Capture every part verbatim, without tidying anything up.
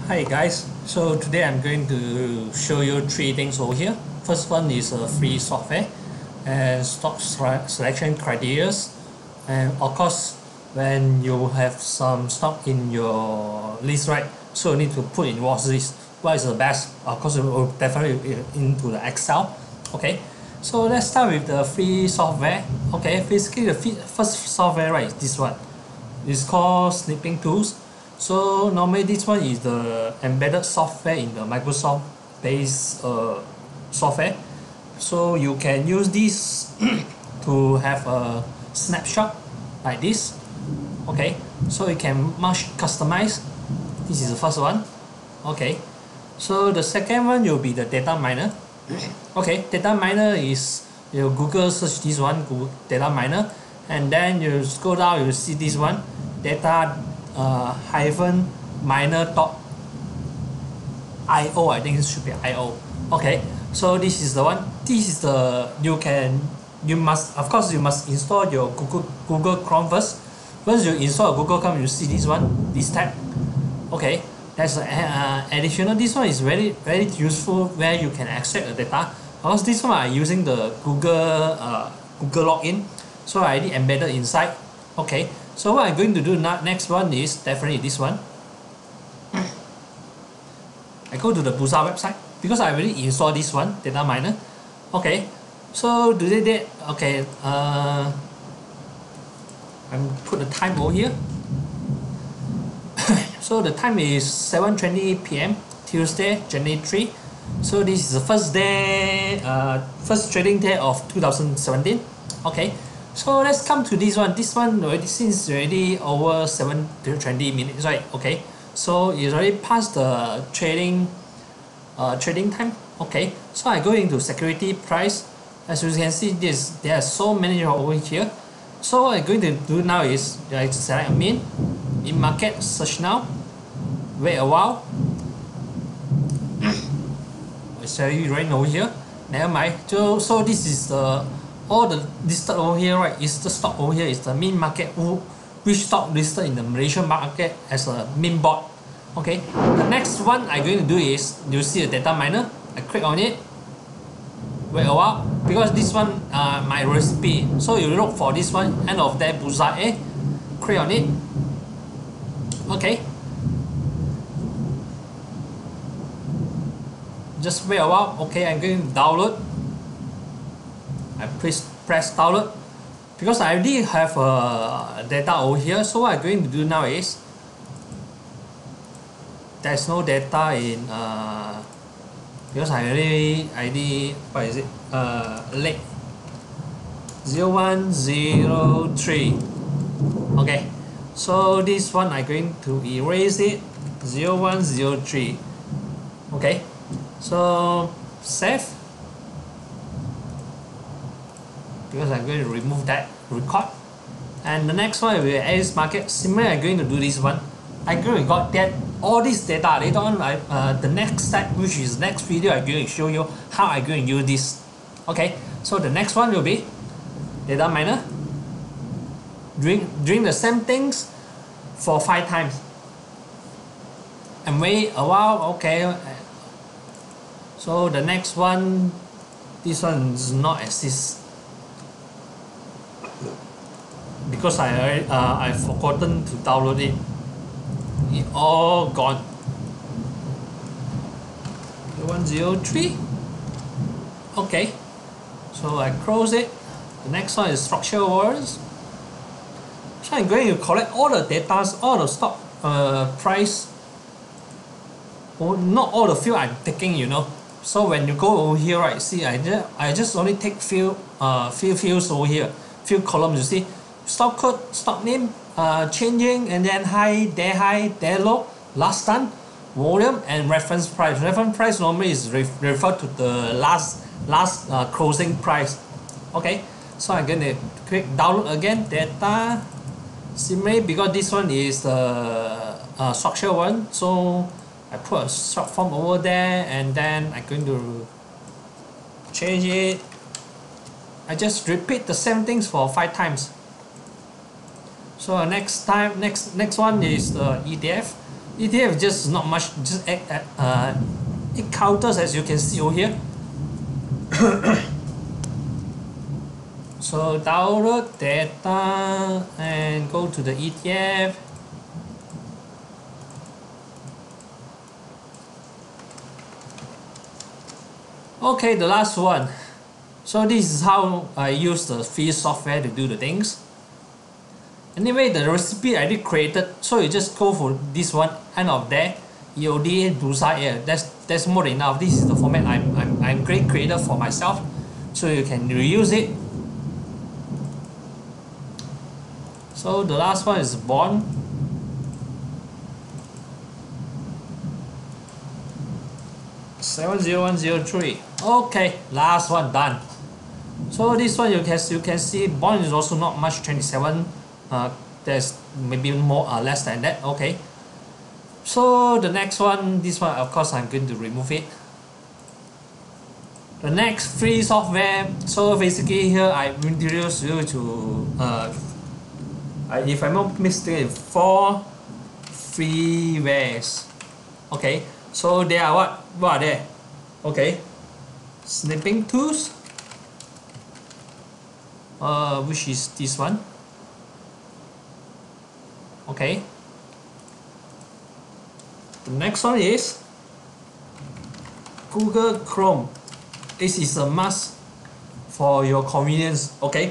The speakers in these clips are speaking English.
Hi guys, so today I'm going to show you three things over here. First one is a free software and stock selection criteria, and of course when you have some stock in your list, right, so you need to put in watch list what is the best. Of course, it will definitely into the Excel. Okay, so let's start with the free software. Okay, basically the first software, right, is this one. It's called Snipping Tools. So normally this one is the embedded software in the Microsoft based uh, software. So you can use this to have a snapshot like this. Okay, so you can much customize. This is the first one. Okay, so the second one will be the data miner. Okay, data miner is you Google search this one, Google data miner, and then you scroll down, you see this one, data uh, hyphen miner dot I O. I think it should be I O. Okay, so this is the one. This is the you can you must of course you must install your Google Google Chrome first. Once you install Google Chrome, you see this one, this tab. Okay, that's uh, additional. This one is very very useful where you can extract the data. Because this one I'm using the Google uh, Google login, so I already embedded inside. Okay, so what I'm going to do now, next one is definitely this one. I go to the Busa website because I already installed this one, data miner. Okay, so do they did okay. Uh, I'm put the time over here. So the time is seven twenty p m Tuesday, January third. So this is the first day, uh, first trading day of two thousand seventeen. Okay. So let's come to this one. This one already since already over seven to twenty minutes, right? Okay. So it's already past the trading uh, trading time. Okay. So I go into security price. As you can see, this there are so many over here. So what I'm going to do now is I select a min, in market, search now, wait a while. I show you right over here. Never mind. So so this is the all the listed over here, right, is the stock over here is the min market, who which stock listed in the Malaysian market as a min board. Okay, the next one I'm going to do is you see the data miner. I click on it, wait a while, because this one uh, my recipe, so you look for this one, end of day Busa A, click on it. Okay, just wait a while. Okay, I'm going to download. I press press download because I already have uh, data over here. So what I'm going to do now is there's no data in uh, because I already I already what is it uh, late zero one zero three. Okay, so this one I'm going to erase it, zero one zero three. Okay, so save. Because I'm going to remove that record, and the next one will be Ace Market. Similarly, I'm going to do this one. I'm going to got that all this data later on. I, uh, the next step, which is next video, I'm going to show you how I'm going to use this. Okay, so the next one will be data miner. Doing doing the same things for five times, and wait a while. Okay, so the next one, this one is not exist. Because I uh, I forgotten to download it. It all gone. one zero three. Okay, so I close it. The next one is structural warrants. So I'm going to collect all the data, all the stock uh, price. Oh, not all the field I'm taking, you know. So when you go over here, right? See, I just I just only take few uh few fields over here, few columns. You see. Stock code, stock name, uh, changing, and then high, day high, day low, last done, volume, and reference price. Reference price normally is re referred to the last last uh, closing price. Okay, so I'm gonna click download again, data. Similarly, because this one is the uh, structure one, so I put a short form over there, and then I'm going to change it. I just repeat the same things for five times. So next time, next next one is the E T F. E T F just not much, just uh, it counters as you can see over here. So download data and go to the E T F. Okay, the last one. So this is how I use the free software to do the things. Anyway, the recipe I did created, so you just go for this one, end of there, E O D bullseye here. That's that's more than enough. This is the format I'm I'm I'm great creator for myself, so you can reuse it. So the last one is bond. seven zero one zero three. Okay, last one done. So this one you can you can see bond is also not much, twenty-seven. Uh, there's maybe more or uh, less than that. Okay. So the next one, this one of course I'm going to remove it. The next free software. So basically here I introduce you to uh, if I'm not mistaken, four freewares. Okay. So they are what? What are they? Okay. Snipping tools. Uh, which is this one. Okay. The next one is Google Chrome. This is a must for your convenience. Okay.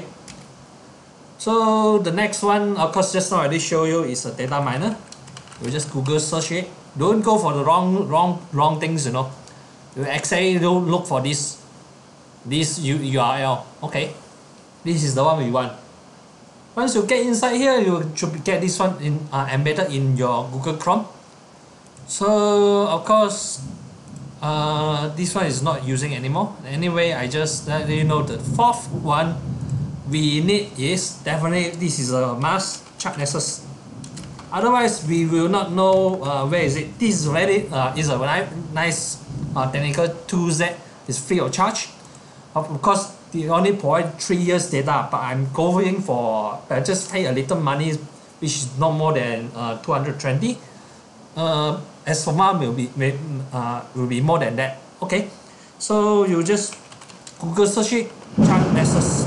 So the next one, of course, just now I did show you is a data miner. You just Google search it. Don't go for the wrong, wrong, wrong things. You know. You actually don't look for this, this U R L. Okay. This is the one we want. Once you get inside here, you should get this one in uh, embedded in your Google Chrome. So of course, uh, this one is not using anymore. Anyway, I just let you know the fourth one we need is definitely this is a must, Chart Nexus. Otherwise, we will not know uh, where is it. This is very uh, is a very nice uh, technical tool that is free of charge. Of course, they only provide three years data, but I'm going for uh, just pay a little money, which is not more than uh, two hundred twenty. Uh, as for mine will be uh, will be more than that. Okay, so you just Google search it, Chart Nexus.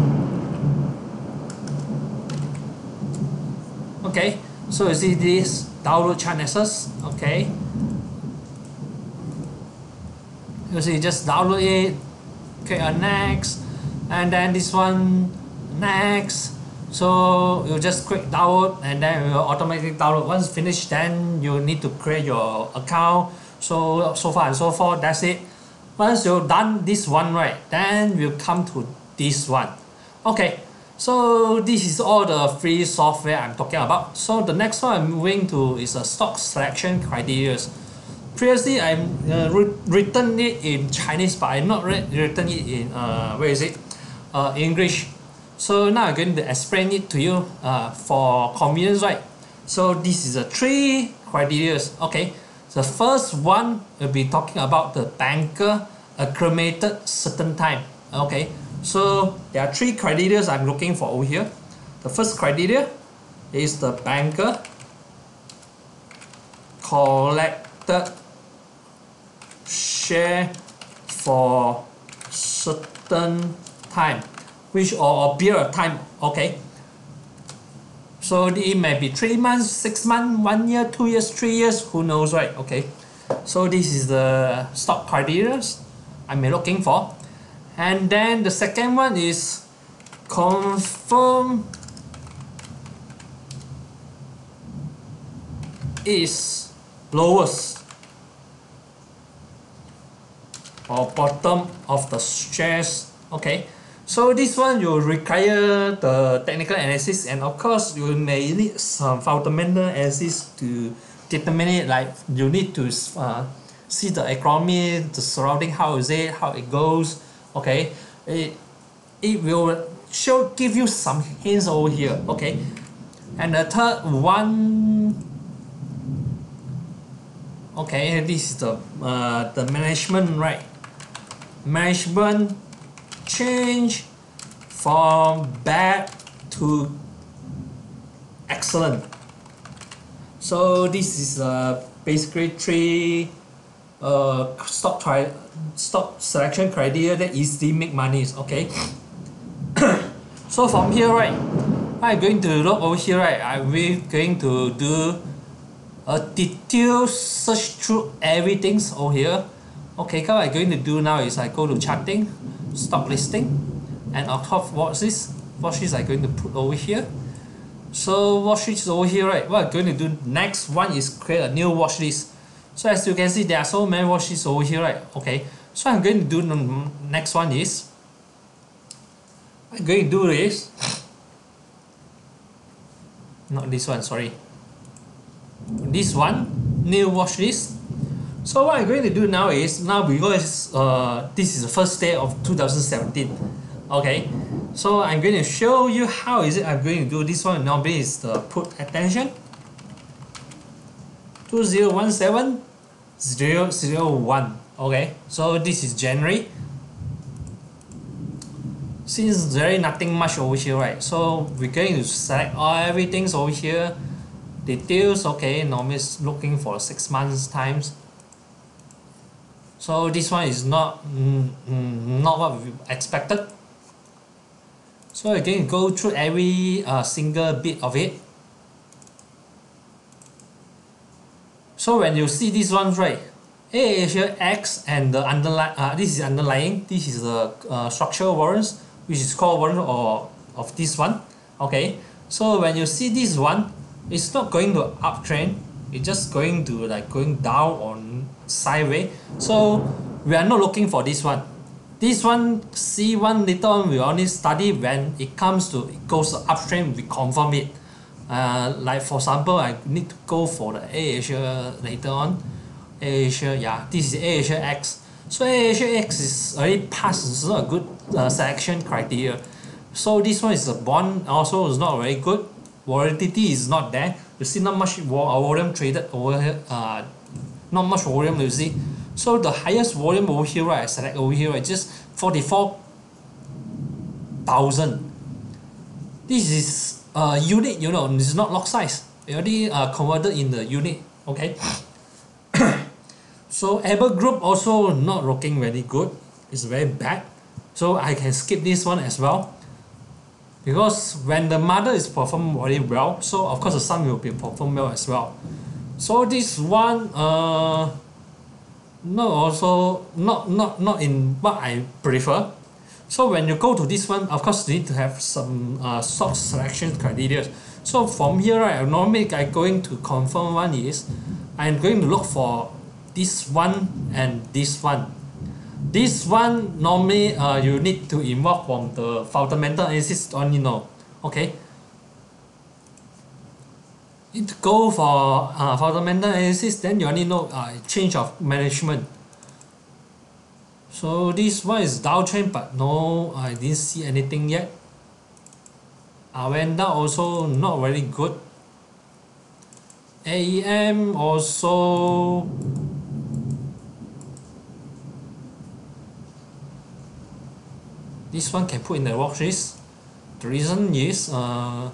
Okay, so you see this download Chart Nexus. Okay, you see just download it. Click on next, and then this one next. So you just click download, and then it will automatically download. Once finished, then you need to create your account. So so far and so forth. That's it. Once you've done this one right, then we'll come to this one. Okay. So this is all the free software I'm talking about. So the next one I'm moving to is a stock selection criteria. Previously, I uh, written it in Chinese, but I not written it in uh, where is it? Uh, English. So now I'm going to explain it to you uh, for convenience, right? So this is a three criteria. Okay, the first one will be talking about the banker acclimated certain time. Okay, so there are three criteria I'm looking for over here. The first criteria is the banker collected share for certain time, which or a period of time. Okay, so it may be three months, six months, one year, two years, three years, who knows, right? Okay, so this is the stock criteria I'm looking for. And then the second one is confirm is lowest or bottom of the shares. Okay, so this one you require the technical analysis, and of course you may need some fundamental analysis to determine it. Like you need to uh, see the economy, the surrounding, how is it, how it goes. Okay, it, it will show give you some hints over here. Okay, and the third one, okay, this is the uh, the management, right? Management change from bad to excellent. So this is uh, basically three uh, stock tri stock selection criteria that easily make money. Okay. So from here, right, I'm going to look over here, right. I'm going to do a detailed search through everything over here. Okay, what I'm going to do now is I go to charting, stock listing, and on top of watchlist, watchlist I'm going to put over here. So watchlist is over here, right? What I'm going to do next one is create a new watchlist. So as you can see, there are so many watchlists over here, right? Okay, so I'm going to do the next one is I'm going to do this. Not this one, sorry. This one, new watchlist. So what I'm going to do now is now because uh, this is the first day of two thousand seventeen. Okay, so I'm going to show you how is it I'm going to do this one. Normally is the put attention two zero one seven zero zero one. Okay, so this is January. Since there is nothing much over here, right? So we're going to select all everything over here. Details, okay, normally is looking for six months times. So this one is not mm, mm, not what we expected. So again, go through every uh, single bit of it. So when you see these ones, right, A Asia X and the underlying, uh, this is underlying, this is the uh, structural warrants, which is called warrant or of this one. Okay, so when you see this one, it's not going to uptrend, it's just going to like going down or sideways. So we are not looking for this one. This one, C one later on we only study when it comes to it goes uptrend, we confirm it. Uh, like for example, I need to go for the A Asia later on. A Asia, yeah, this is A Asia X. So A Asia X is already passed, it's not a good uh, selection criteria. So this one is a bond, also is not very good. Volatility is not there. You see not much volume traded over here, uh, not much volume you see. So the highest volume over here, right, I select over here, right, just forty-four thousand. This is uh, unit, you know, it's not lot size. It already uh, converted in the unit, okay. So Ever Group also not looking very good. It's very bad. So I can skip this one as well. Because when the mother is performed very well, so of course the son will be performed well as well. So this one, uh, not also not not not in what I prefer. So when you go to this one, of course you need to have some uh, stock selection criteria. So from here, right, normally I'm going to confirm one is I'm going to look for this one and this one. This one normally uh, you need to involve from the fundamental analysis only know. Okay. Need to go for uh, fundamental analysis, then you only know uh, change of management. So this one is downtrend, but no, I didn't see anything yet. Avenda also not very good. A E M also this one can put in the watch list. The reason is uh,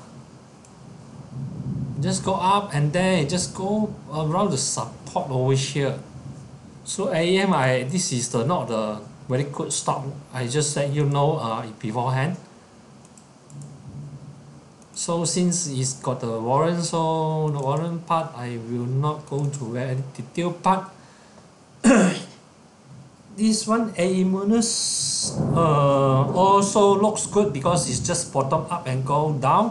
just go up and then just go around the support over here. So A E M, I this is the not the very good stock. I just let you know uh, beforehand. So since it's got the warrant, so the warrant part I will not go to very detailed part. This one A minus uh, also looks good because it's just bottom up and go down.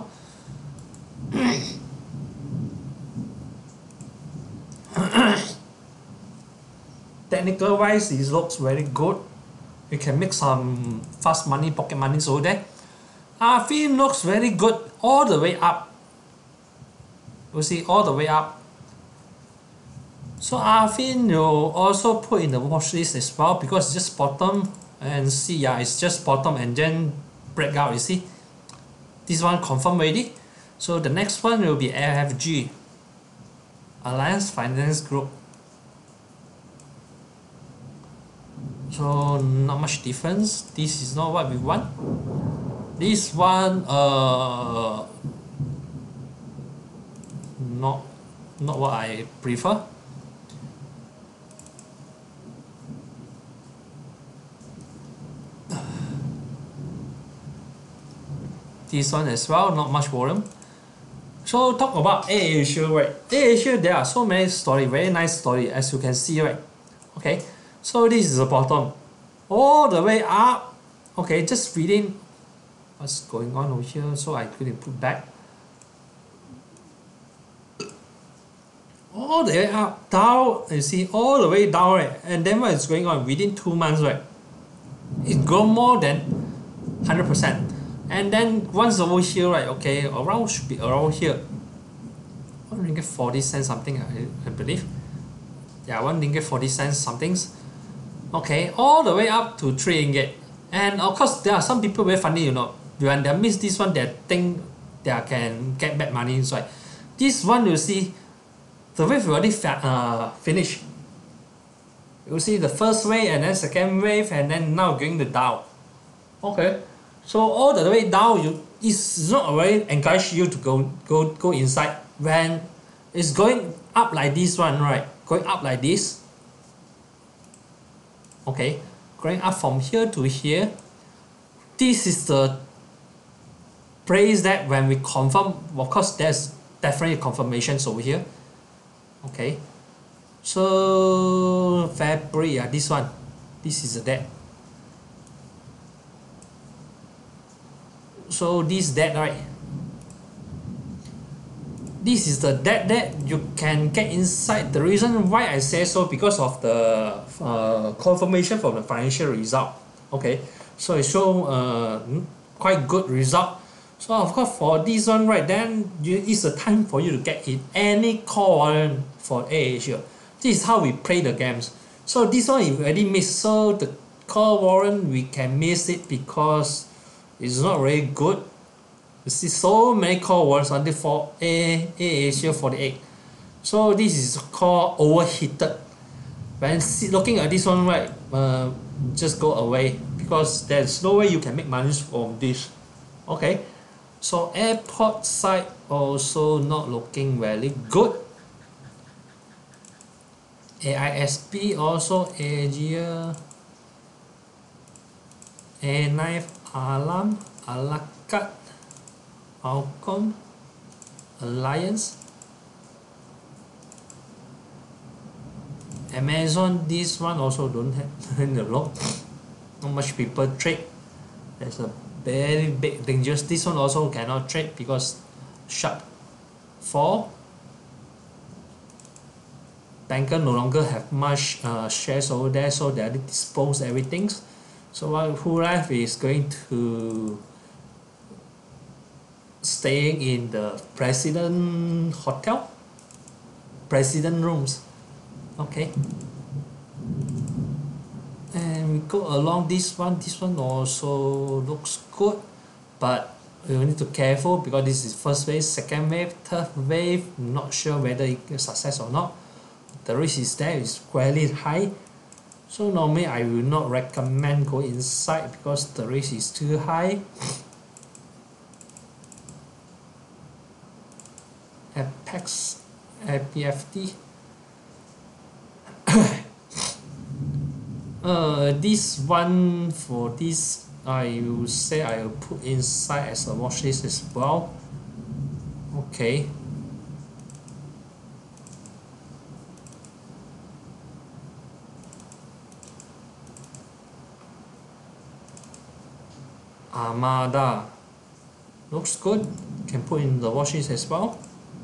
Technical wise, it looks very good. You can make some fast money, pocket money over there. Arfin looks very good all the way up. You see, all the way up. So Arfin you also put in the watch list as well because it's just bottom and see, yeah, it's just bottom and then break out. You see, this one confirmed already. So the next one will be A F G, Alliance Finance Group. So not much difference. This is not what we want. This one, uh, not not what I prefer. This one as well, not much volume. So talk about AirAsia, right? AirAsia, there are so many story, very nice story, as you can see, right? Okay, so this is the bottom, all the way up. Okay, just reading what's going on over here, so I couldn't put back. All the way up, down, you see, all the way down, right? And then what is going on within two months, right? It grown more than one hundred percent. And then once over here, right, okay, around should be around here. one ringgit forty cents something, I, I believe. Yeah, one ringgit forty cents somethings. Okay, all the way up to three ringgit. And of course, there are some people very funny, you know, when they miss this one, they think they can get back money inside. This one, you see, the wave already uh, finished. You see the first wave and then second wave and then now going the down. Okay. So all the way down, you it's not very encourage you to go go go inside. When it's going up like this one, right? Going up like this. Okay, going up from here to here. This is the place that when we confirm, of course, there's definitely confirmations over here. Okay, so February, uh, this one, this is the date. So this debt, right? This is the debt that you can get inside. The reason why I say so, because of the uh, confirmation from the financial result. Okay, so it show uh, quite good result. So of course for this one, right, then you, it's a time for you to get in any call warrant for AirAsia. This is how we play the games. So this one if already missed, so the call warrant we can miss it because it's not very good. You see so many call warrants until for A AirAsia forty-eight. So this is called overheated. When see, looking at this one, right, uh, just go away because there's no way you can make money from this. Okay, so airport side also not looking very good. A I S P also Asia, A nine Alam, Alakat, Alcon, Alliance, Amazon. This one also don't have in the lot. Not much people trade. There's a very big dangerous. This one also cannot trade because sharp fall. Banker no longer have much uh, shares over there, so they dispose everything. So what who left is going to staying in the president hotel, president rooms. Okay, and we go along this one. This one also looks good, but we need to be careful because this is first wave, second wave, third wave. Not sure whether it is success or not. The risk is there is fairly high. So normally I will not recommend go inside because the risk is too high. Apex, A P F T. uh, this one for this I will say I will put inside as a watch list as well. Okay. Armada looks good, can put in the watch list as well.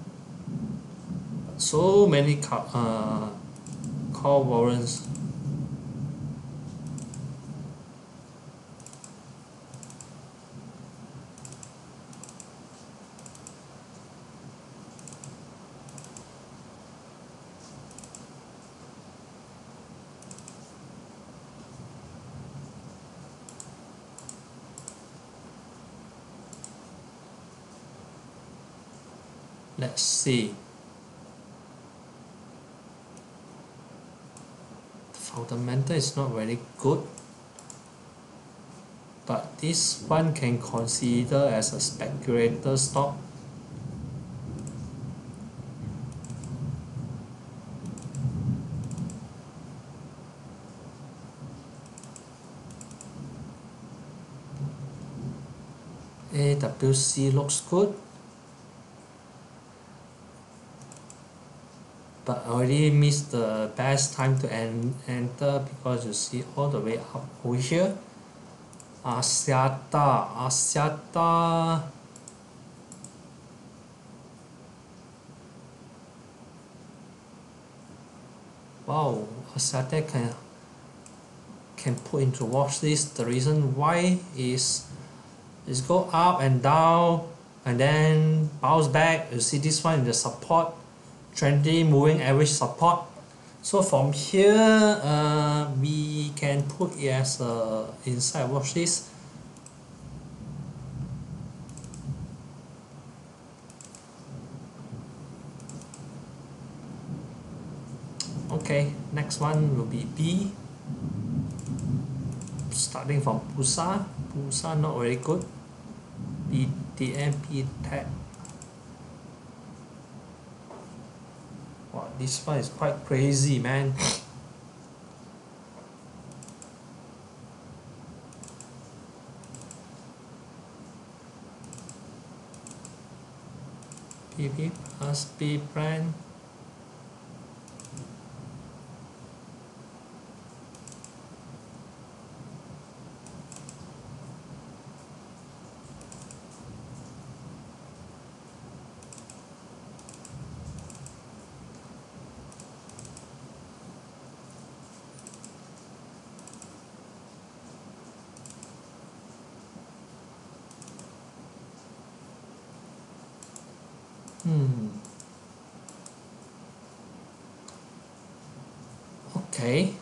So many uh, call warrants. Let's see. The fundamental is not very good, but this one can consider as a speculator stock. Okay, W C looks good, but I already missed the best time to en enter because you see all the way up over here. Asiata, Asiata. Wow, Asiata can can put into watch list. The reason why is is go up and down and then bounce back. You see this one in the support, trendy moving average support. So from here, uh, we can put it as a inside watch list. Okay, next one will be B. Starting from Pusa, Pusa not very good. B T M P tag. Wow, this one is quite crazy, man. P P plus P brand. Hmm. Okay.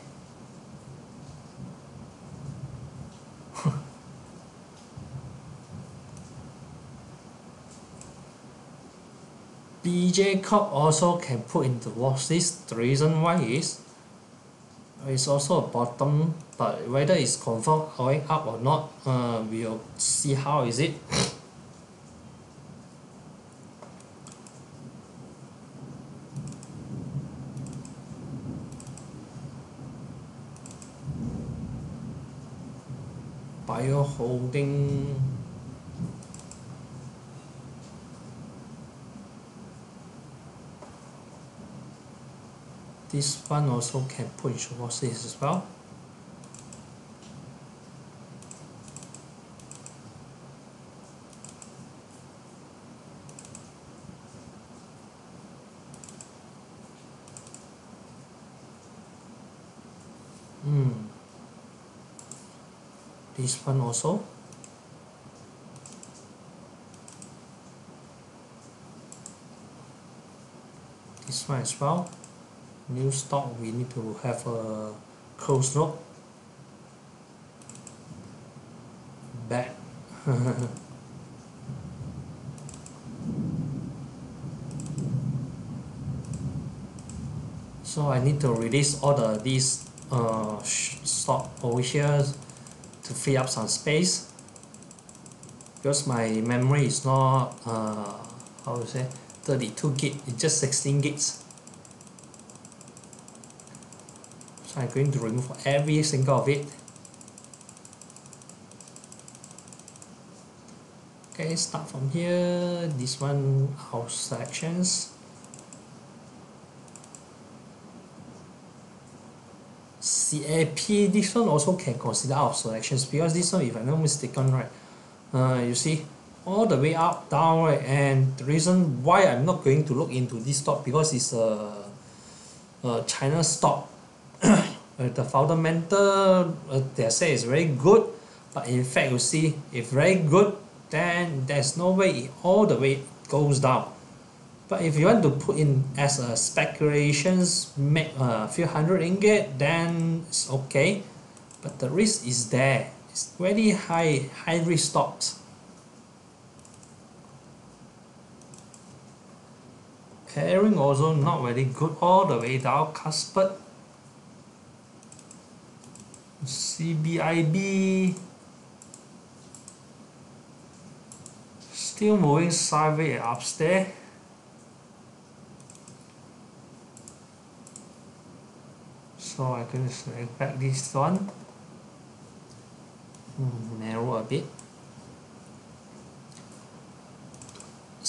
B J Corp also can put into watch list. The reason why is it's also a bottom, but whether it's confirmed going up or not, uh, we'll see how is it. Bio holding. This one also can put into watch list as well. Hmm. This one also. This one as well. New stock, we need to have a close look. Bad. So I need to release all the these uh, stock over here to free up some space because my memory is not uh, how to say thirty-two gig, it's just sixteen gigs. So I'm going to remove every single of it. Okay, start from here. This one, our selections. C A P, this one also can consider our selections because this one, if I'm not mistaken, right, uh, you see all the way up, down, right, and the reason why I'm not going to look into this stock because it's a, a China stock. The fundamental, uh, they say is very good, but in fact you see if very good, then there's no way it all the way goes down. But if you want to put in as a speculations, make a few hundred ringgit, then it's okay, but the risk is there. It's very high high risk stocks. Carrying also not very good all the way down. Casper, C B I B still moving sideways upstairs. So I can select back this one, hmm, narrow a bit.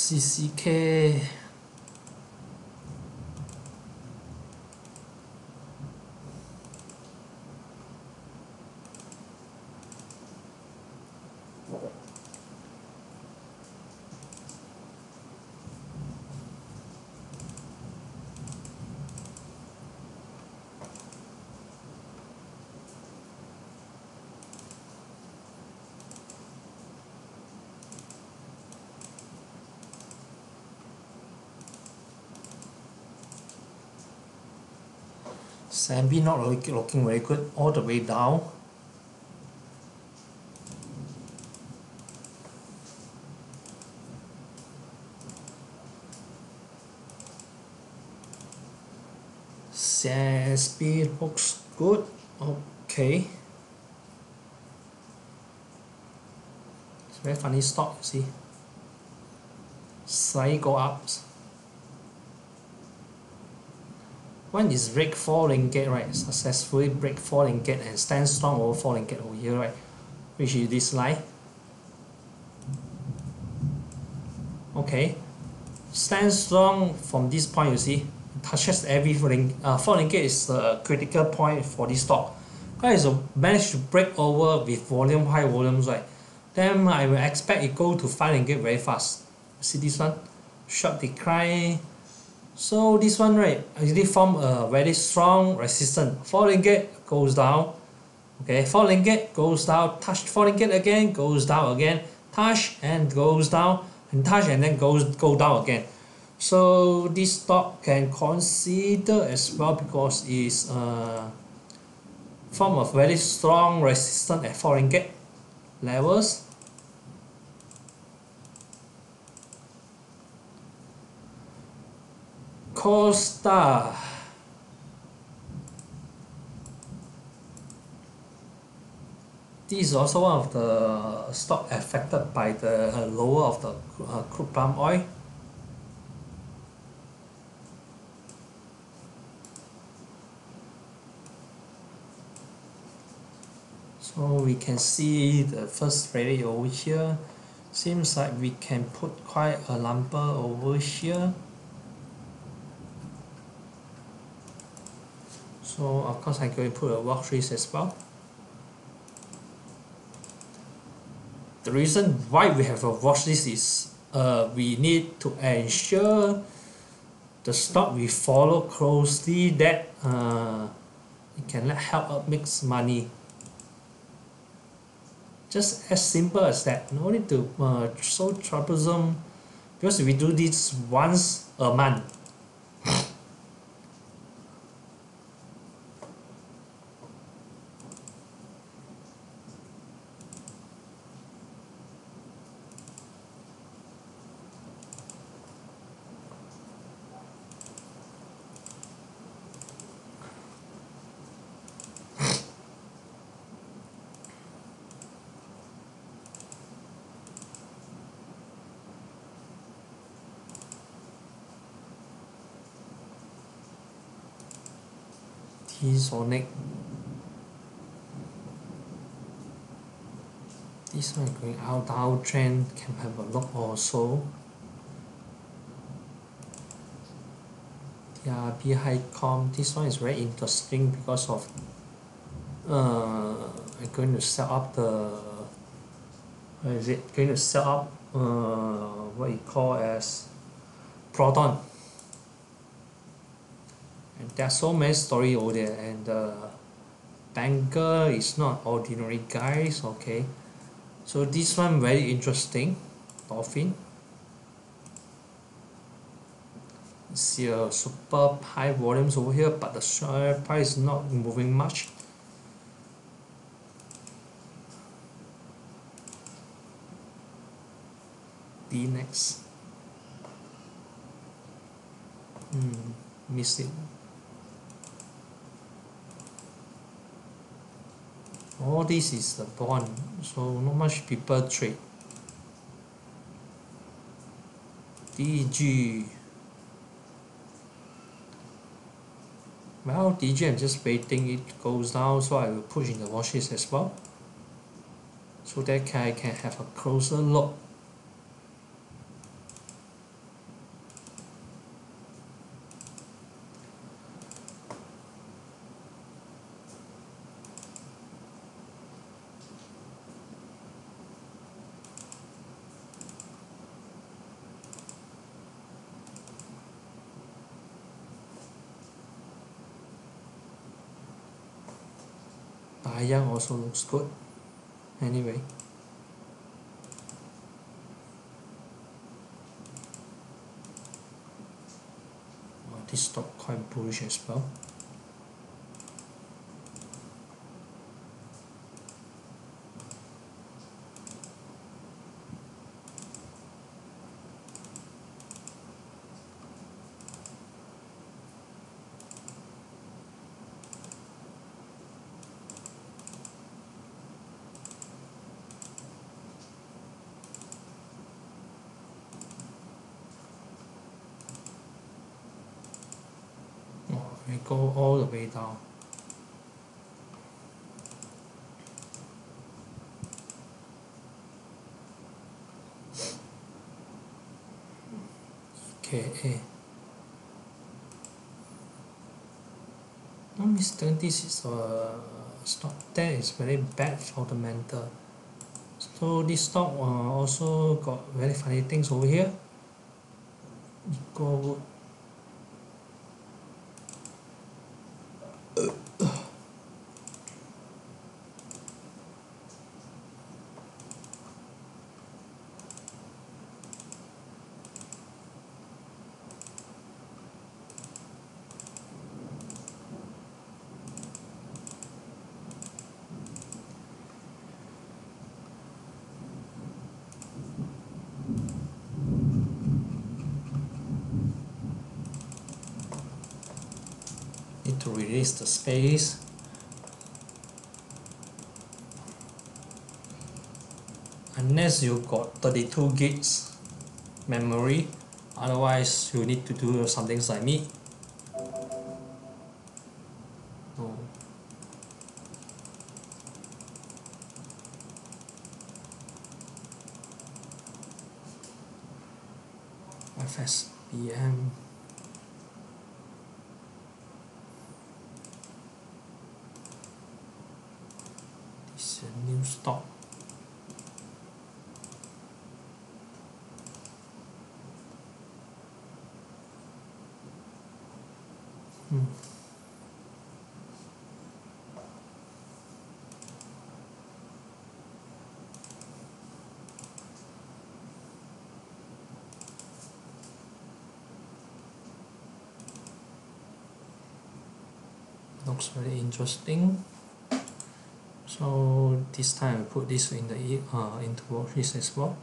C C K. Sambi not really looking very good all the way down. C S B looks good. Okay. It's very funny stock, you see. Slightly go up. One is break four ringgit, right? Successfully break four ringgit and stand strong over four ringgit over here, right? Which is this line. Okay. Stand strong from this point, you see. Touches every ring. Uh, four ringgit is a critical point for this stock. Guys, managed to break over with volume, high volumes, right? Then I will expect it go to five ringgit very fast. See this one? Sharp decline. So this one, right, actually form a very strong resistance. four ringgit goes down. Okay, four ringgit goes down, touch four ringgit again, goes down again, touch and goes down, and touch and then goes go down again. So this stock can consider as well because it's uh, form of very strong resistance at four ringgit levels. Costa. This is also one of the stock affected by the lower of the uh, crude palm oil. So we can see the first rally over here. Seems like we can put quite a number over here. So of course I'm going to put a watchlist as well. The reason why we have a watchlist is uh, we need to ensure the stock we follow closely that uh, it can help us make money. Just as simple as that. No need to uh, so troublesome because we do this once a month. Sonic. This one going out downtrend, can have a look also. T R B high com, this one is very interesting because of uh, I'm going to set up the what is it? Going to set up uh, what you call as Proton. And there's so many story over there, and the banker is not ordinary guys. Okay, so this one very interesting. Dolphin. See a super high volumes over here, but the share price is not moving much. D next. Hmm, missed it. All this is the bond, so not much people trade. D G. Well, D G I'm just waiting it goes down, so I will push in the watches as well, so that I can have a closer look. Bayang also looks good. Anyway, oh, this stock quite bullish as well. Oh, we go all the way down. Okay. No mistake, this is a stock that is very bad fundamental. So this stock uh, also got very funny things over here. Go need to release the space. Unless you got thirty-two gigs memory, otherwise you need to do something like me. Oh. F S B M. This is a new stock. Hmm. Looks very interesting. So this time I put this in the uh, into watchlist as well.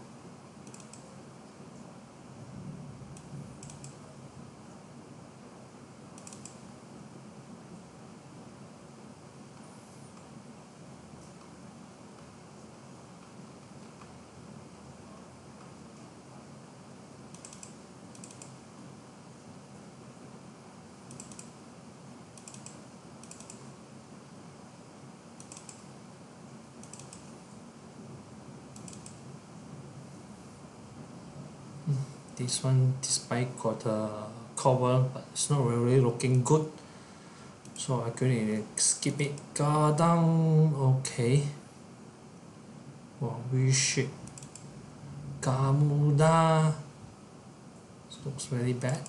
This one, despite got a cover, but it's not really looking good. So I'm going to skip it. Gadang, okay. Wow, we shit. Gamuda. This looks very bad.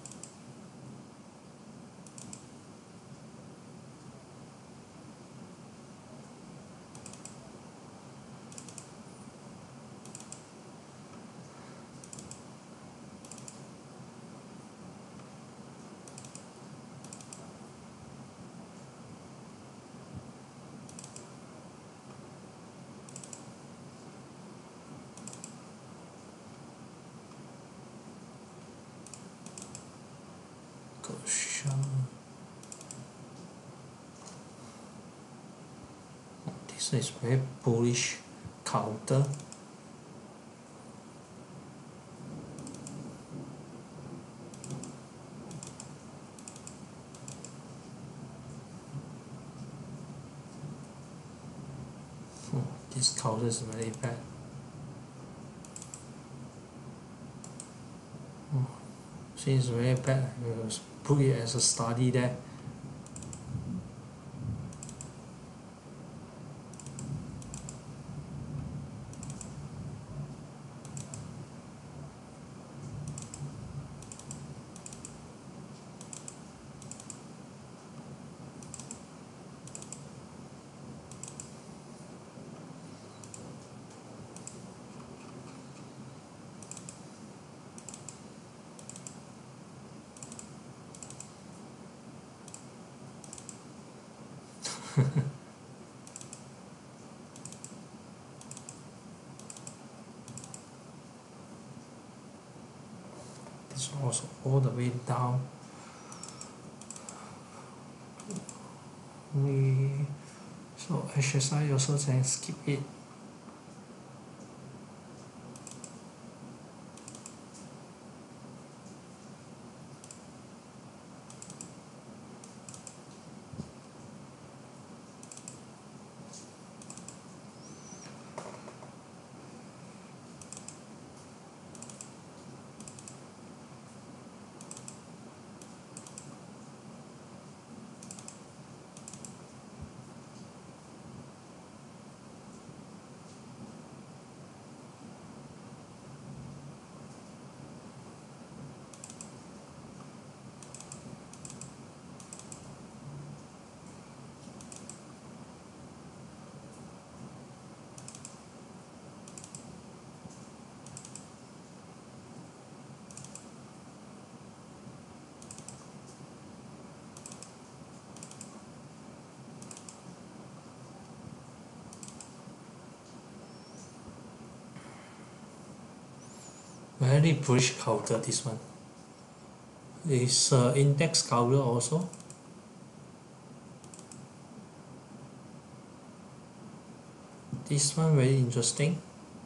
Gosh. This is very bullish counter. Oh, this counter is very bad. Oh, seems very bad. I will put it as a study there. It's also all the way down. We so exercise also can skip it. Very bullish counter, this one. Is uh, index counter also. This one very interesting.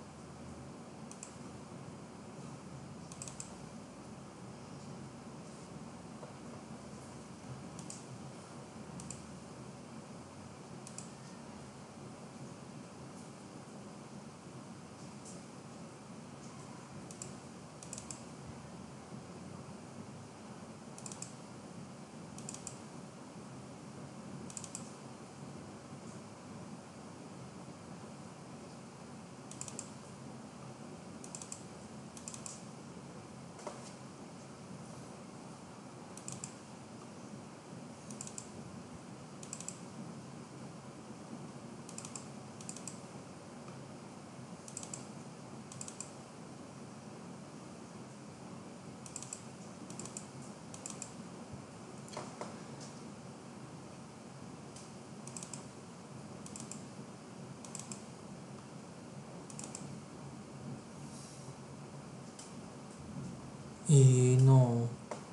Eh, no,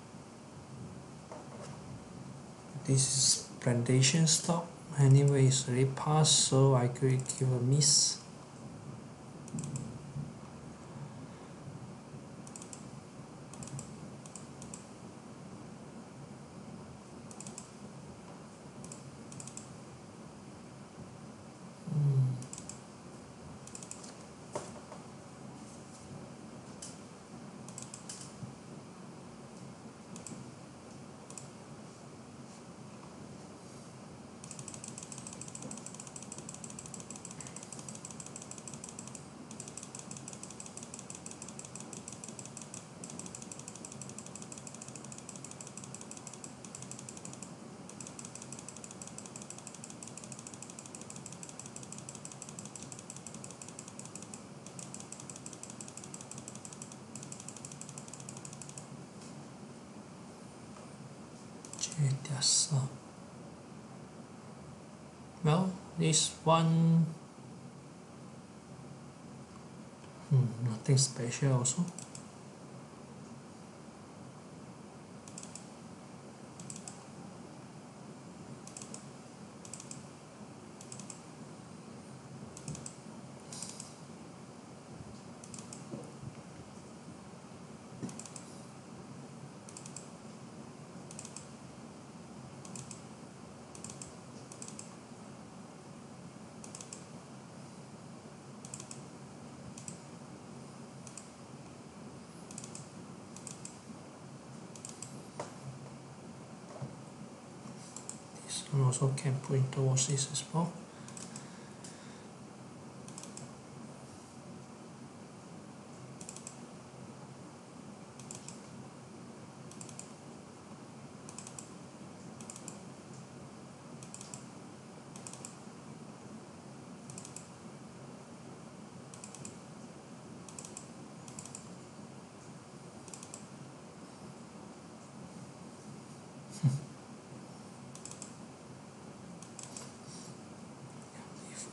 this is plantation stock. Anyway, it's already passed, so I could give a miss. Yes. Uh, well, this one, hmm, nothing special also. This one also can put into this as well.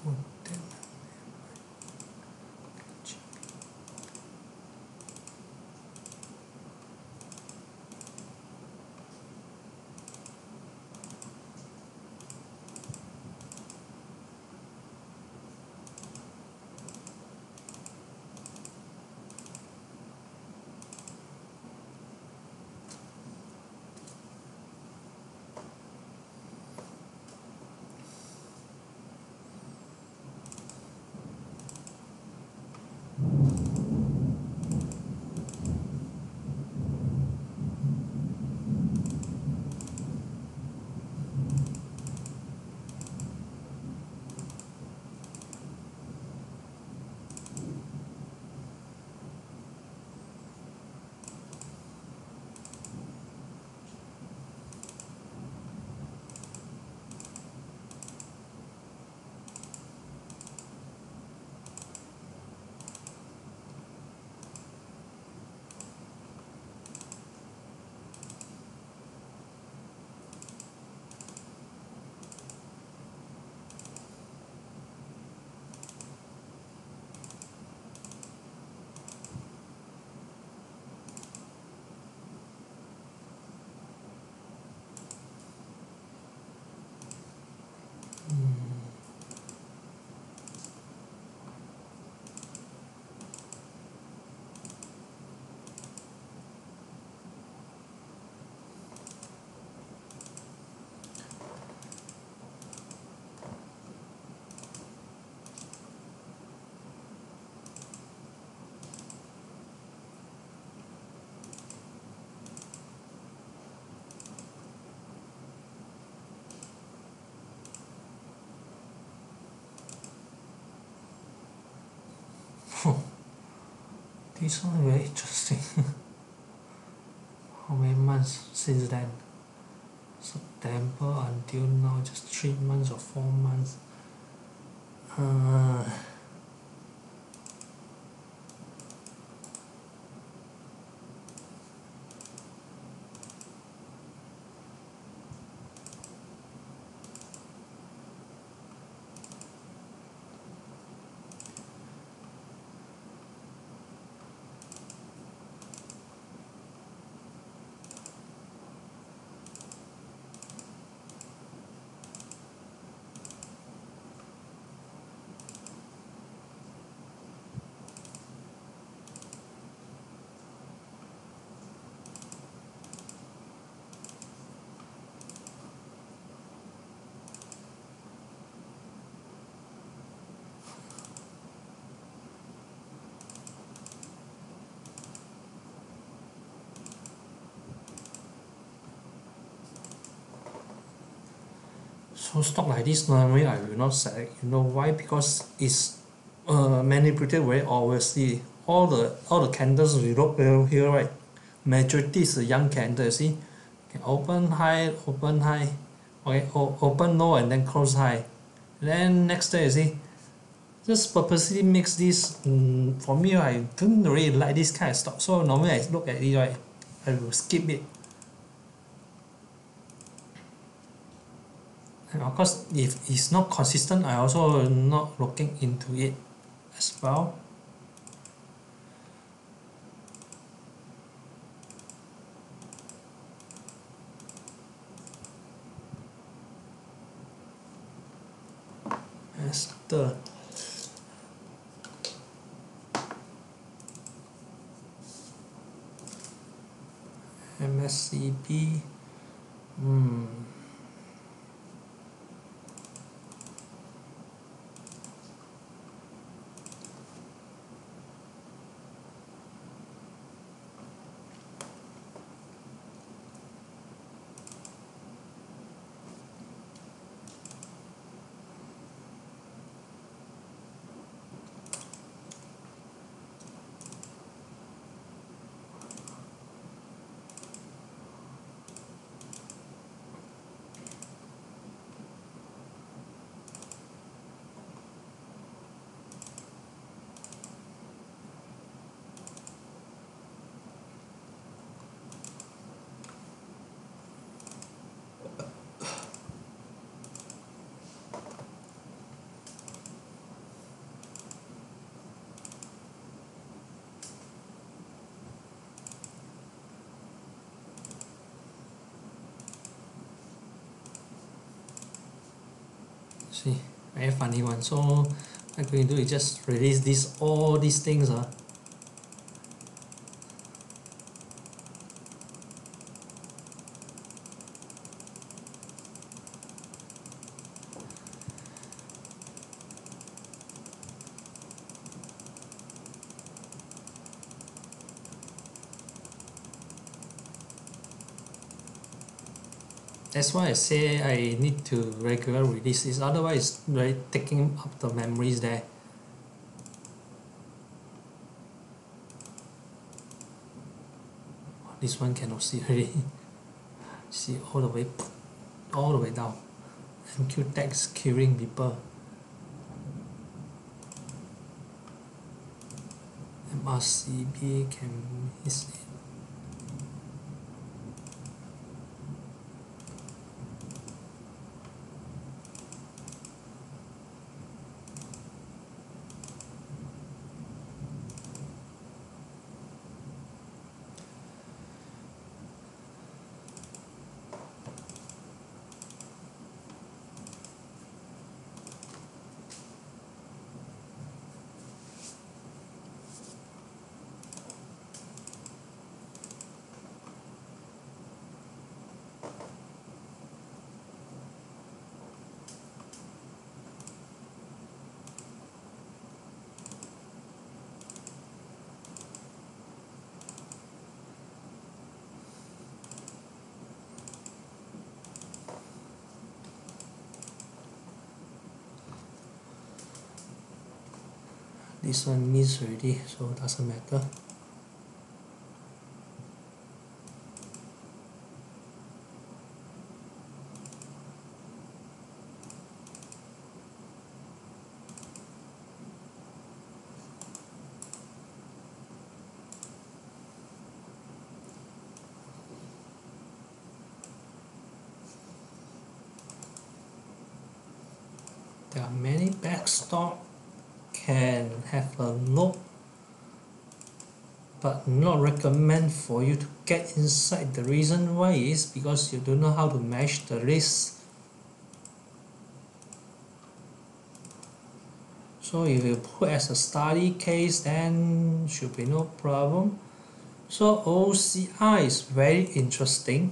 This one very interesting. How many months since then? September until now, just three months or four months. Uh, So stock like this normally I will not select. You know why? Because it's uh, manipulated very obviously. All the all the candles we look here, right? Majority is a young candle. See, okay, open high, open high, okay, o open low and then close high. Then next day you see, just purposely makes this. Um, for me, I don't really like this kind of stock. So normally I look at it, right? I will skip it. And of course, if it's not consistent, I also not looking into it as well. As the M S C B, hmm. See, very funny one. So what I'm going to do is just release this all these things. Uh, That's why I say I need to regular release this, otherwise it's very taking up the memories there. This one cannot see already. See all the way, all the way down. M Q tags killing people. M R C B can miss it. This one missed already, so it doesn't matter. There are many backstop can have a look, but not recommend for you to get inside. The reason why is because you don't know how to match the list. So if you put as a study case, then should be no problem. So O C I is very interesting.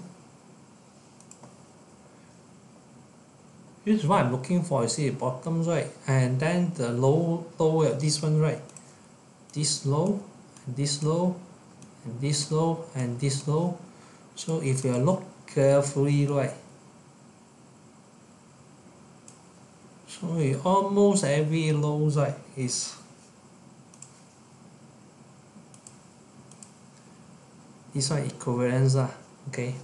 This is what I'm looking for. You see the bottom right, and then the low low this one right, this low, and this low, and this low, and this low. So if you look carefully right, so almost every low right is this one equivalence lah. Okay.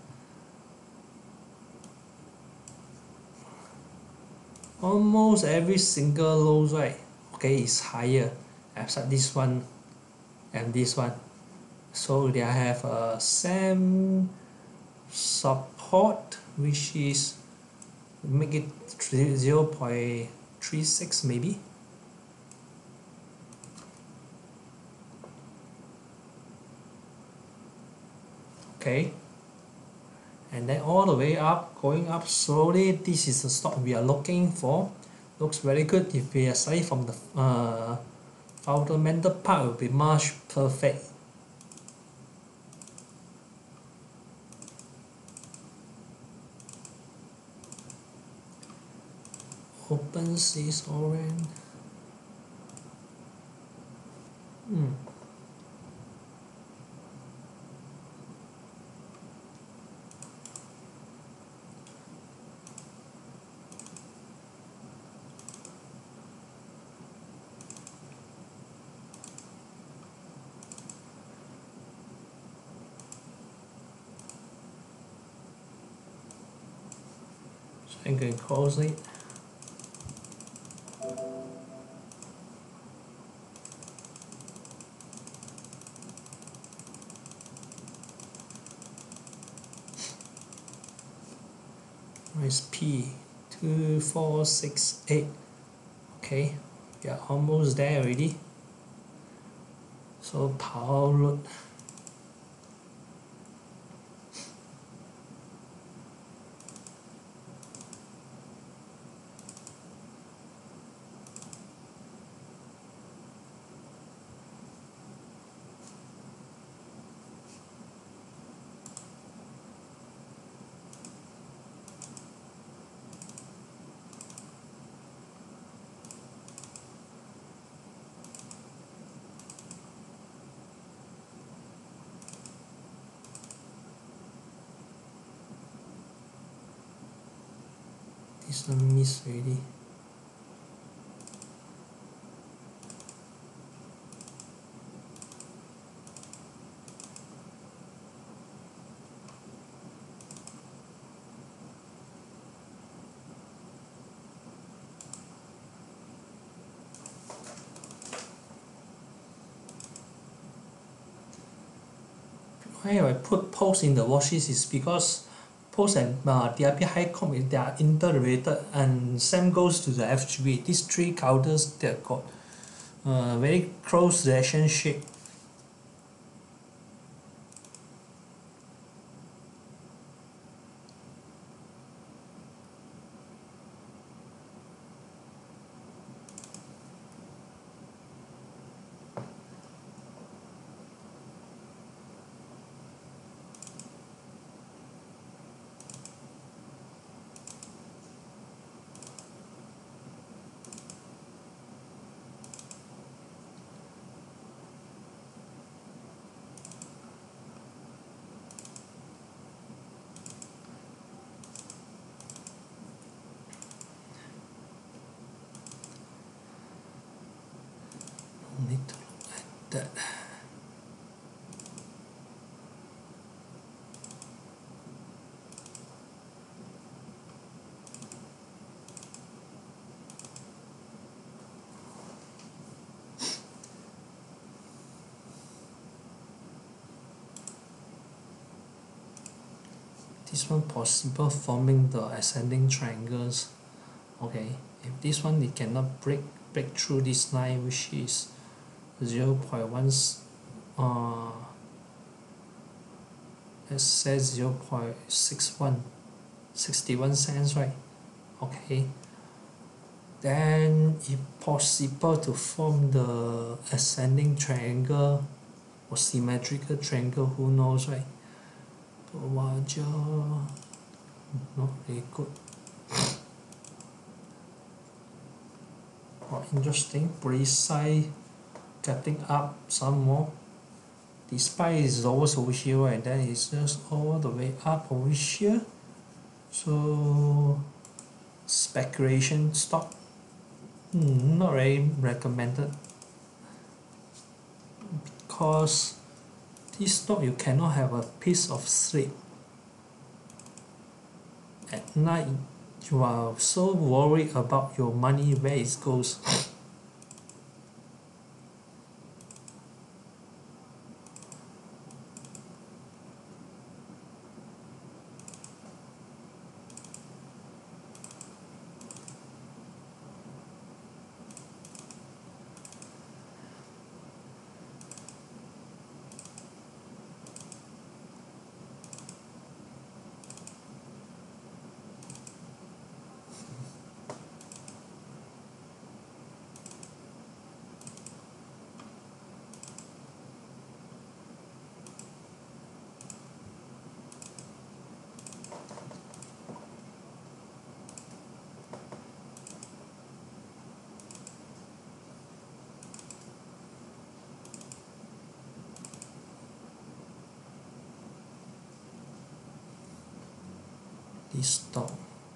Almost every single low right, okay, is higher except this one and this one. So they have a same support, which is make it zero point three six maybe. Okay, and then all the way up, going up slowly. This is the stock we are looking for. Looks very good. If we study from the uh, fundamental part, it will be much perfect. Open seas orange. Hmm. So I'm going to close it. Where's P? two four six eight. Okay, we are almost there already. So power root. This one miss already. Why I put post in the watchlist is because post and uh, D I P high comp they are interrelated, and same goes to the F G B. These three counters that got uh, very close relationship. Need to look at that. This one possible forming the ascending triangles. Okay, if this one it cannot break break through this line, which is zero point one, uh, let's say zero point six one, sixty-one cents, right? Okay, then if possible to form the ascending triangle or symmetrical triangle, who knows, right? Larger, not very good. Oh, interesting, precise, getting up some more. Despite it's always over here, right? Then it's just all the way up over here. So speculation stock, hmm, not very recommended, because this stock you cannot have a piece of sleep. At night you are so worried about your money, where it goes. This stock,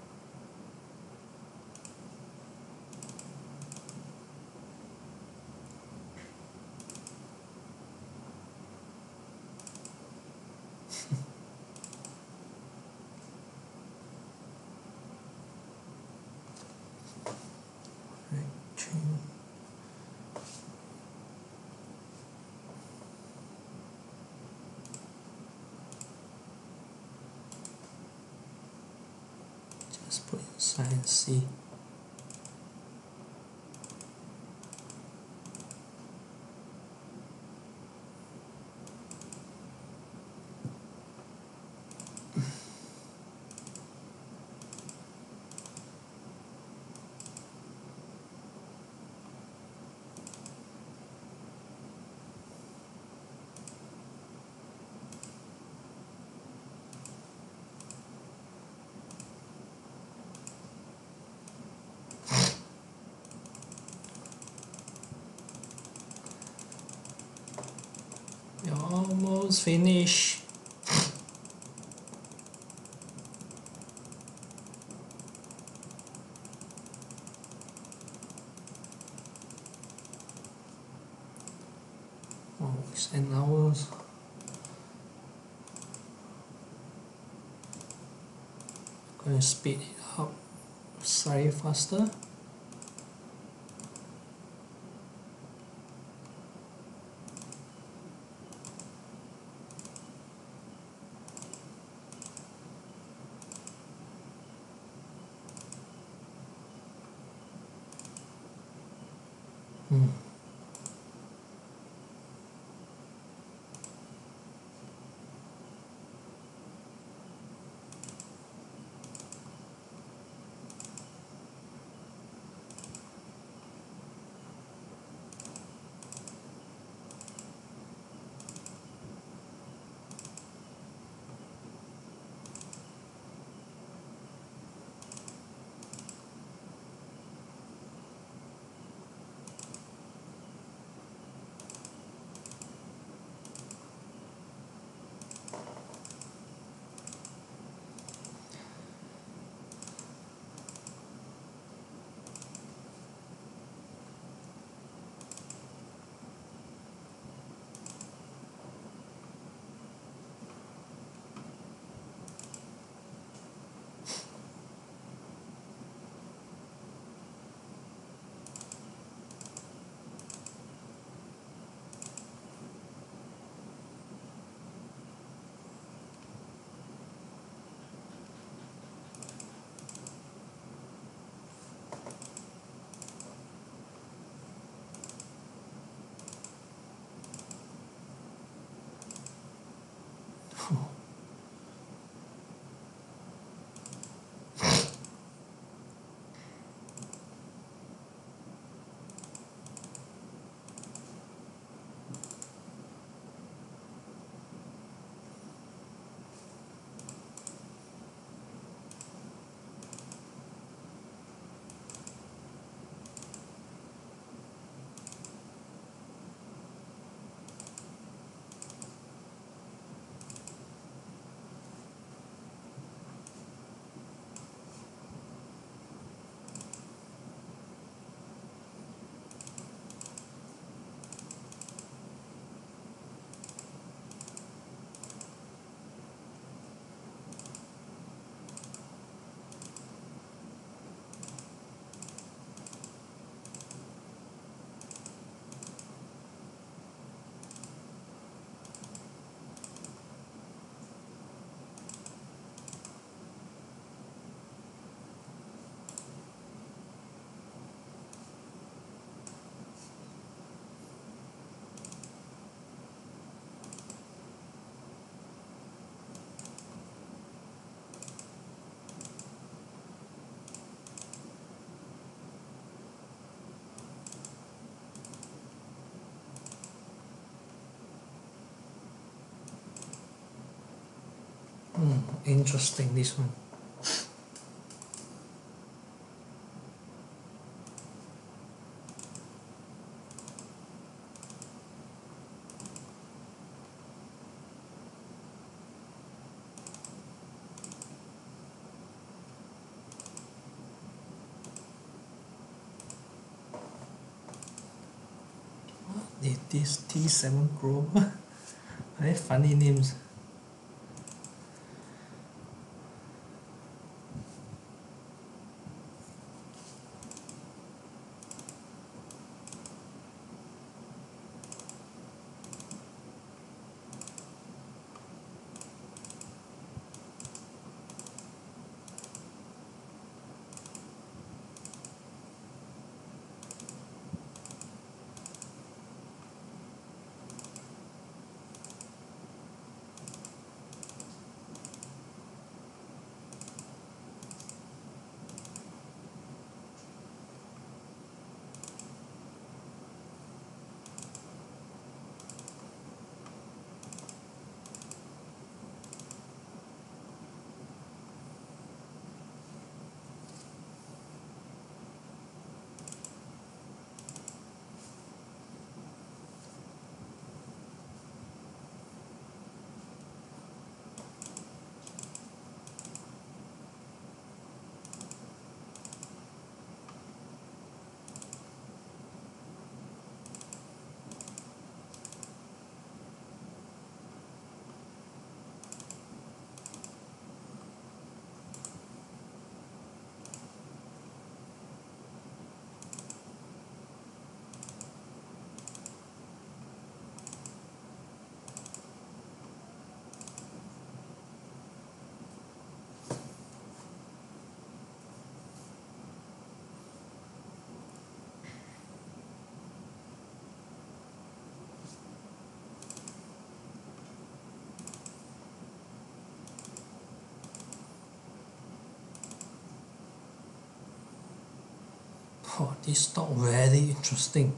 just put inside and see. You're almost finished. It's an hour. Going to speed it up slightly faster. Hmm. Hmm, interesting this one. What did this T seven grow? Very funny names. Oh, this stock very interesting.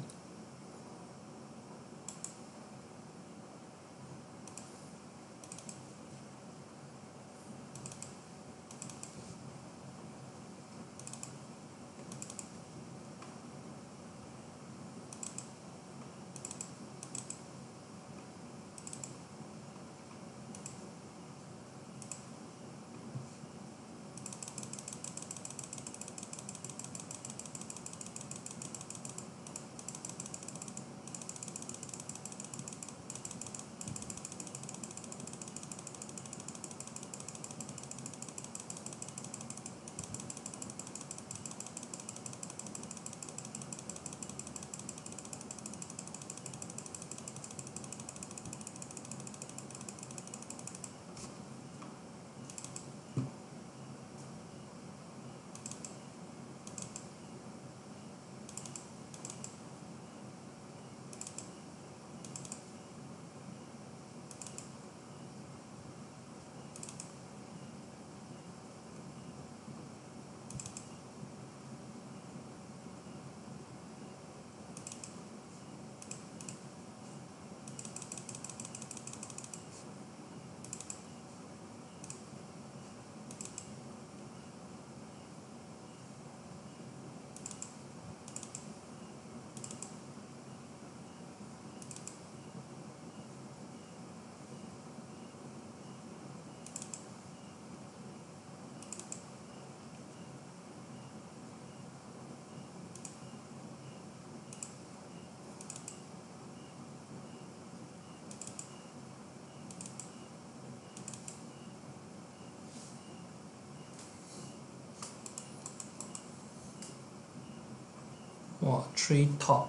Wow, three top.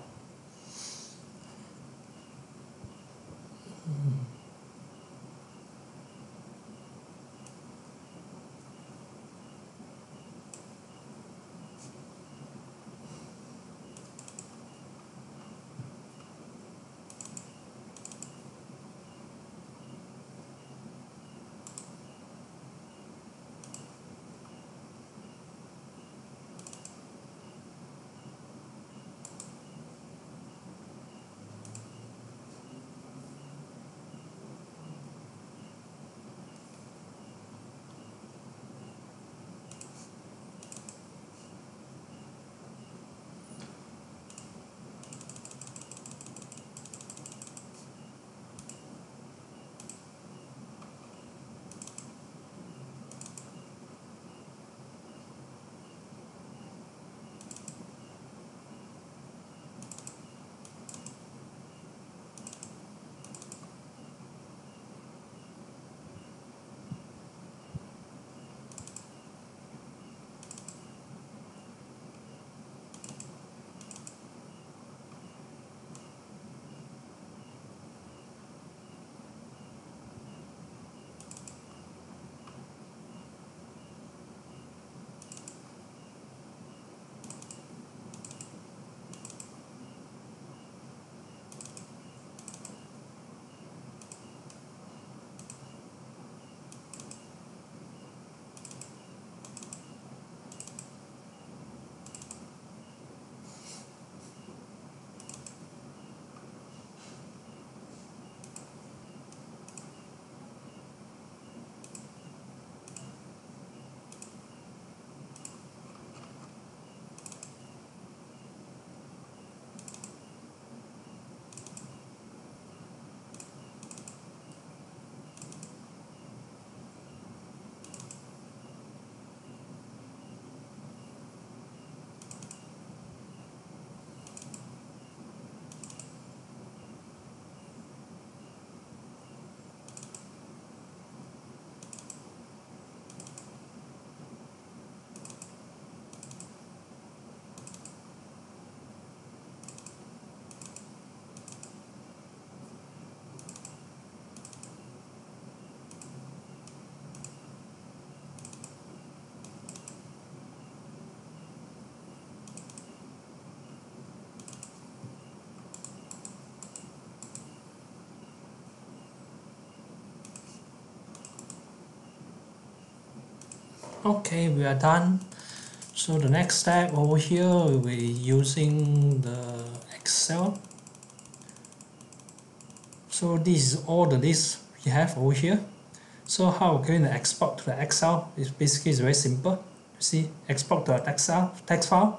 Okay, we are done. So the next step over here, we'll be using the Excel. So this is all the list we have over here. So how we're going to export to the Excel is basically is very simple. See, export to a text file, text file.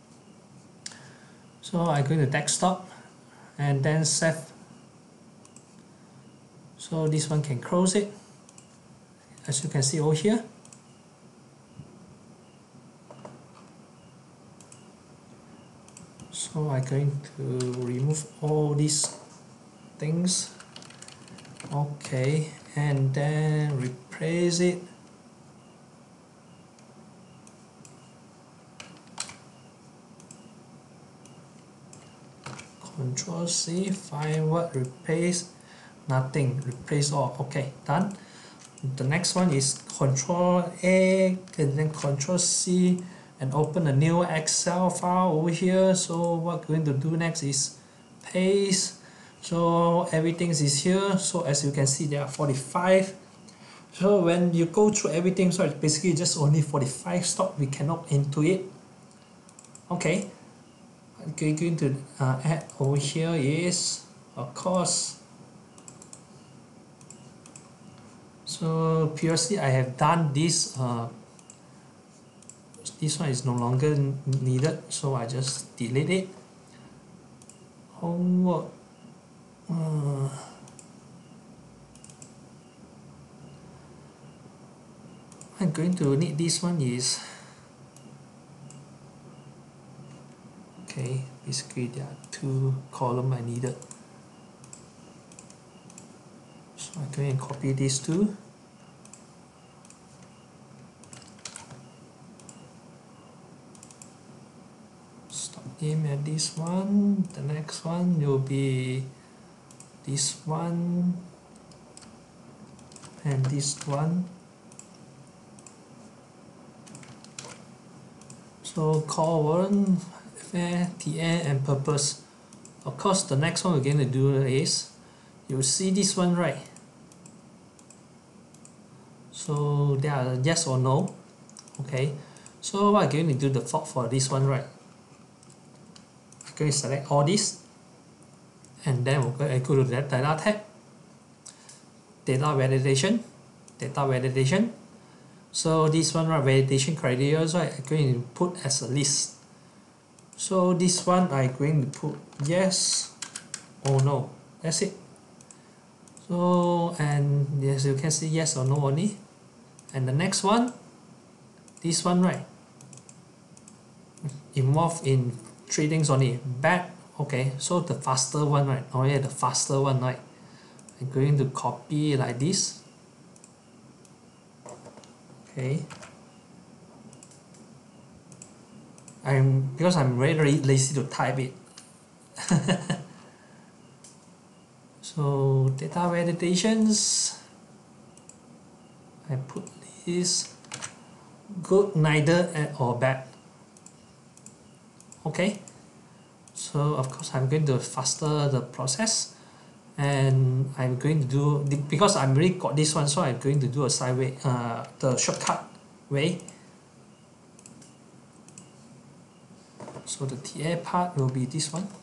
So I'm going to desktop and then save. So this one can close it, as you can see over here. So I'm going to remove all these things. Okay, and then replace it. Control C, find what, replace, nothing, replace all. Okay, done. The next one is Control A and then Control C and open a new Excel file over here. So what we're going to do next is paste. So everything is here. So as you can see, there are forty-five. So when you go through everything, so it's basically just only forty-five stock we cannot into it. Okay. Okay, going to uh, add over here is of course. So previously I have done this. Uh, this one is no longer needed, so I just delete it. Homework. Uh, I'm going to need this one is. Okay, basically there are two columns I needed. So I'm going to copy these two. Stop name at this one. The next one will be this one and this one. So column, T A and purpose. Of course, the next one we're going to do is, you see this one, right? So there are yes or no. Okay. So what I'm going to do the for for this one, right? I'm going to select all this, and then we're going to go to the data tab, data validation, data validation. So this one, right, validation criteria, right, I'm going to put as a list. So this one I'm going to put yes or no. That's it. So and as you can see, yes or no only. And the next one, this one, right, involved in three things only. Bad. Okay, so the faster one, right? Oh yeah, the faster one, right? I'm going to copy like this. Okay. I'm because I'm very, very lazy to type it. So data validations, I put this good, neither or bad. Okay. So of course I'm going to faster the process, and I'm going to do, because I'm already got this one, so I'm going to do a sideway, uh, the shortcut way. So the T A part will be this one.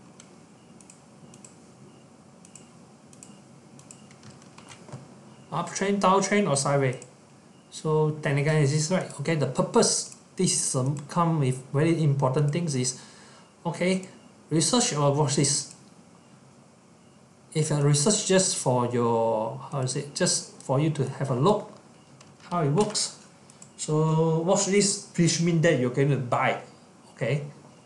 Uptrain, downtrain, or sideway. So technically is this right? Okay, the purpose, this um, come with very important things is, okay, research or watchlist. If you research just for your, how is it, just for you to have a look how it works. So watchlist, which means that you're going to buy. Okay.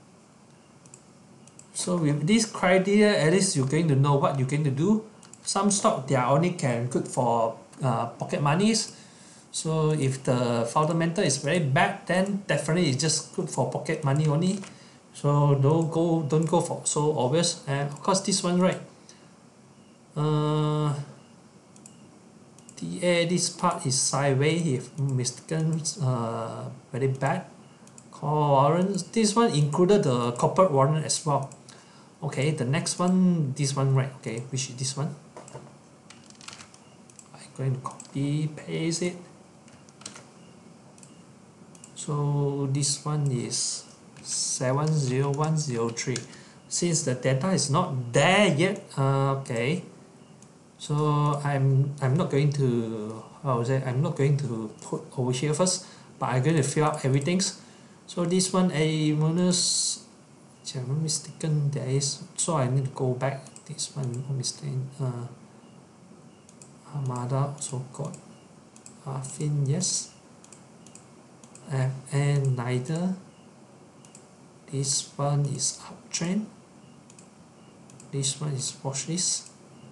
So with this criteria, at least you're going to know what you're going to do. Some stock they are only can good for uh, pocket monies. So if the fundamental is very bad, then definitely it's just good for pocket money only. So don't go don't go for so obvious. And of course this one, right? Uh, T A, this part is sideways if mistaken, uh, very bad. Call warrants. This one included the corporate warrant as well. Okay, the next one, this one, right? Okay, which is this one? I'm going to copy paste it. So this one is seven zero one zero three. Since the data is not there yet, uh, okay, so I'm I'm not going to how to say I'm not going to put over here first, but I'm going to fill up everything. So this one a minus, if I'm not mistaken, there is, so I need to go back. This one not mistaken. Uh, Armada also got Arfin, yes. F N neither. This one is uptrend. This one is watchlist.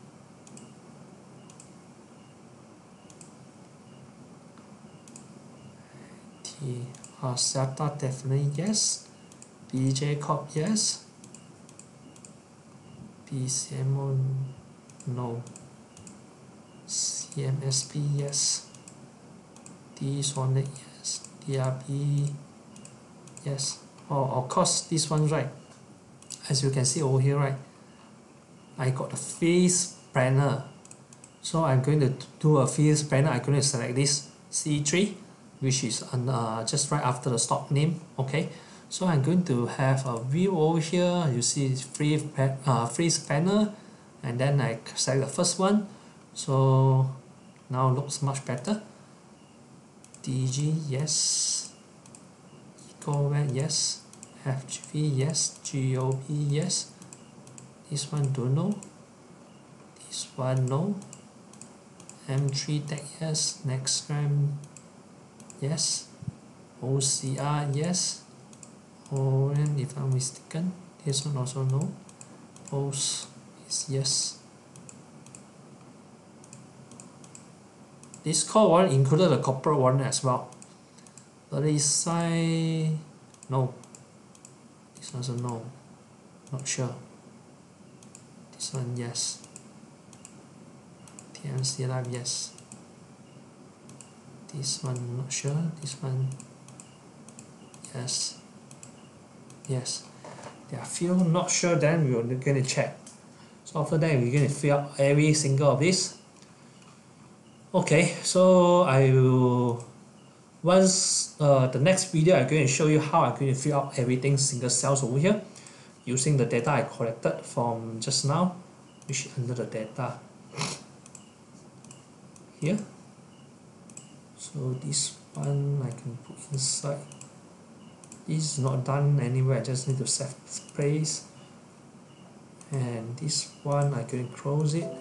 The Asata definitely yes. B J Corp yes. B C M O no. C M S P yes. D Sonic yes. D R B yes. Oh, of course this one right. As you can see over here right, I got a face planner. So I'm going to do a face planner. I'm going to select this C three, which is on, uh, just right after the stock name. Okay, so I'm going to have a view over here. You see free uh, freeze panel, and then I select the first one. So now looks much better. D G yes. Eco yes. F G V yes. G O B yes. This one don't know. This one no. M three tech yes. Next gram yes. O C R yes. Oren if I'm mistaken. This one also no. Post is yes. This call one included the corporate one as well. The reside no. This one's a no. Not sure. This one yes. T M C Live yes. This one not sure. This one yes. Yes. There are few not sure, then we're going to check. So after that we're going to fill up every single of this. Okay, so I will once uh, the next video I'm going to show you how I'm going to fill up everything single cells over here using the data I collected from just now, which is under the data here. So this one I can put inside. This is not done anywhere, I just need to set place. And this one I can close it.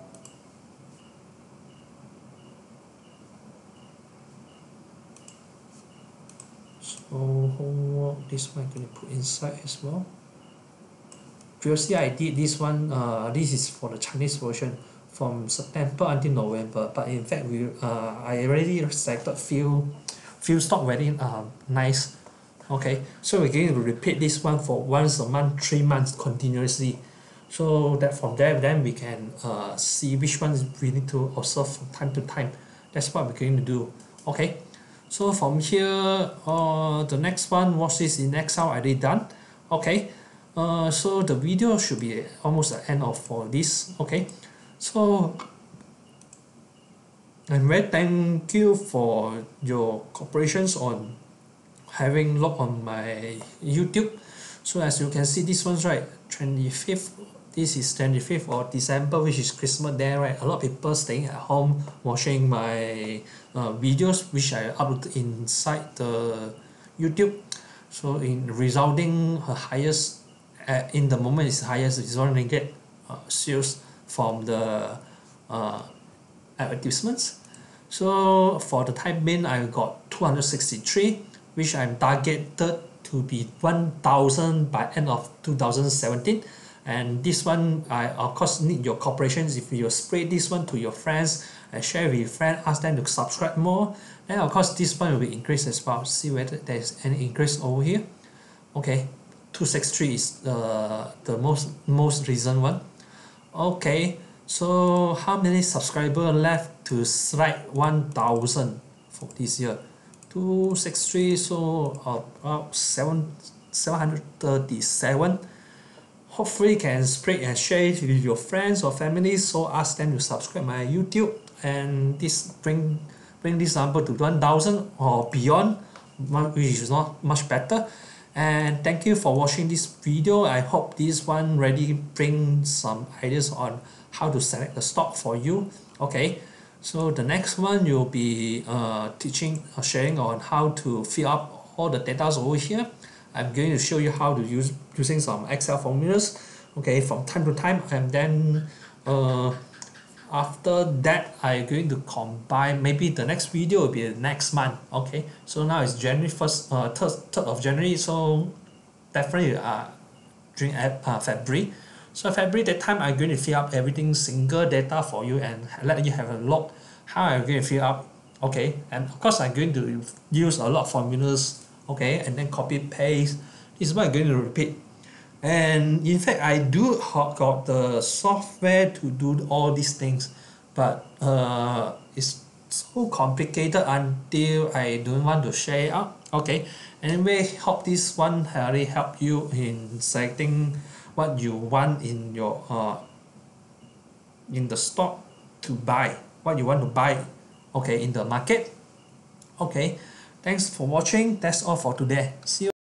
So homework, this one I'm going to put inside as well. Previously I did this one, uh, this is for the Chinese version from September until November, but in fact we uh, I already selected few few stock very uh, nice. Okay, so we're going to repeat this one for once a month, three months continuously. So that from there, then we can uh, see which ones we need to observe from time to time. That's what we're going to do. Okay, so from here, uh, the next one, watch this in Excel, already done. Okay, uh, so the video should be almost the end of for this. Okay, so I'm very thank you for your cooperations on having look on my YouTube. So as you can see, this one's right, twenty-fifth. This is twenty-fifth of December, which is Christmas Day, right? A lot of people staying at home watching my uh, videos, which I upload inside the YouTube. So in resulting her highest uh, in the moment is highest is one ringgit uh, sales from the uh, advertisements. So for the time being, I got two hundred sixty-three, which I'm targeted to be one thousand by end of two thousand seventeen. And this one, I of course need your cooperation. If you spread this one to your friends and share with your friends, ask them to subscribe more, then of course this one will be increased as well. See whether there's any increase over here. Okay, two sixty-three is the the most most recent one. Okay, so how many subscribers left to strike one thousand for this year? two sixty-three, so about seven seven hundred thirty-seven. Hopefully can spread and share it with your friends or family, so ask them to subscribe my YouTube, and this bring bring this number to one thousand or beyond which is not much better. And thank you for watching this video. I hope this one really brings some ideas on how to select the stock for you. Okay, so the next one you'll be uh, teaching or sharing on how to fill up all the data over here. I'm going to show you how to use using some Excel formulas, okay, from time to time. And then uh, after that I'm going to combine, maybe the next video will be next month. Okay, so now it's January first, uh, third, third of January, so definitely uh, during uh, February. So February that time I'm going to fill up everything single data for you and let you have a look how I'm going to fill up. Okay, and of course I'm going to use a lot of formulas, okay, and then copy paste. This is what I'm going to repeat. And in fact I do got the software to do all these things, but uh, it's so complicated until I don't want to share it out. Okay, anyway, hope this one really help you in selecting what you want in your uh, in the stock to buy, what you want to buy, okay, in the market. Okay, thanks for watching. That's all for today. See you.